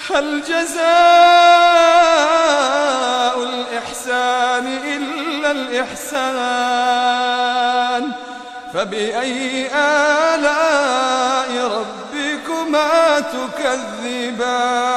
هل جزاء الإحسان إلا الإحسان فبأي آلاء ربكما تكذبان